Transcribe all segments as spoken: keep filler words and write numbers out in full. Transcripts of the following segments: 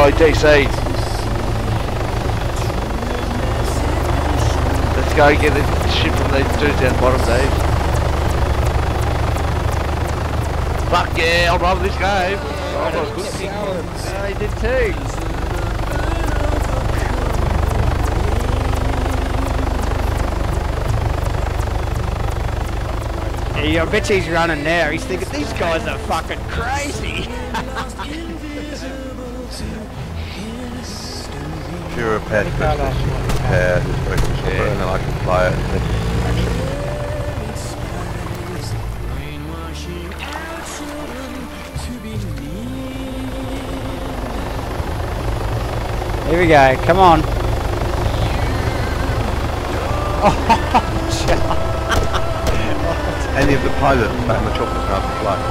go, D C. Let's go get this shit from these dudes down the bottom, Dave. Fuck yeah, I love this game. Oh, that was good thing. Yeah, he did too. Yeah, I bet he's running now. He's thinking, these guys are fucking crazy. If you're a pet, pet, and then I can play it. Here we go, come on. Oh, any of the pilots back in the chocolate house to fly.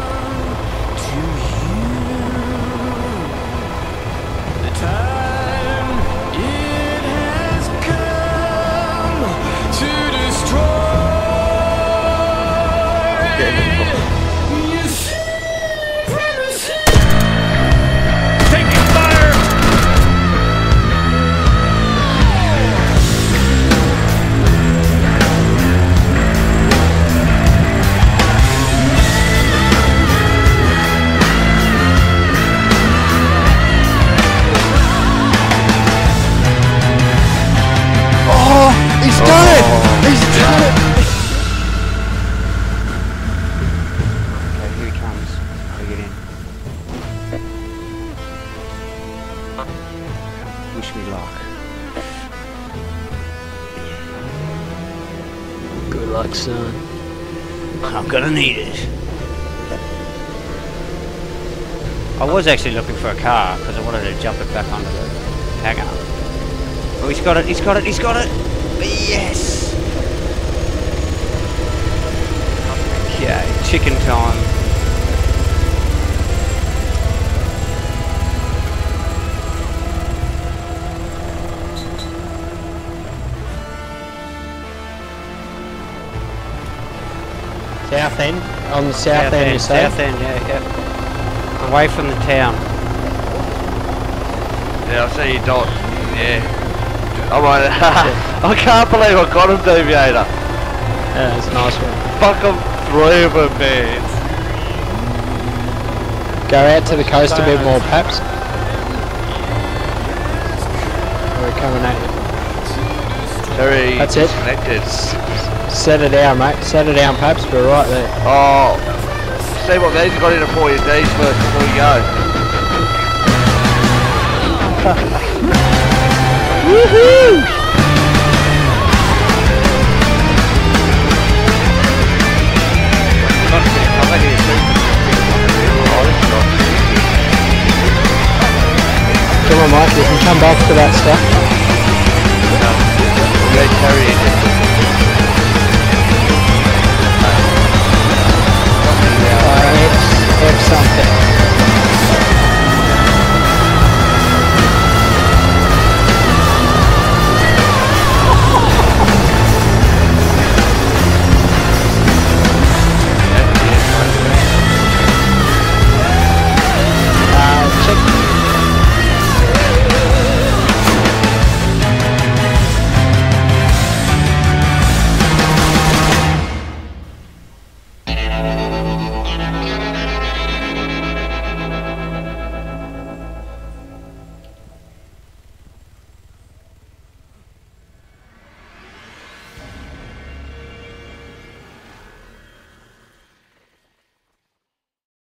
The time it has come to destroy. Get in the chocolate. Taking fire. He's done it! He's done it! Okay, here he comes. I'll get in. Wish me luck. Good luck, son. I'm gonna need it. I was actually looking for a car because I wanted to jump it back onto the hangar. Oh, he's got it, he's got it, he's got it! Yes! Okay, chicken time. South end? On the south, South end, end, you say? south end, yeah, yeah. Away from the town. Yeah, I see your dot. Yeah. Alright, I can't believe I got him, Deviator. Yeah, it's a nice one. Fuck, I'm three of them, man. Go out to the coast a bit more, perhaps. We're coming at you. Very That's it. disconnected. Set it down, mate. Set it down, perhaps. We're right there. Oh, see what these got in it for you, D's, first before you go. Woohoo! Come on, Mike, you can come back to that stuff. Go carry it. Uh, F, F something.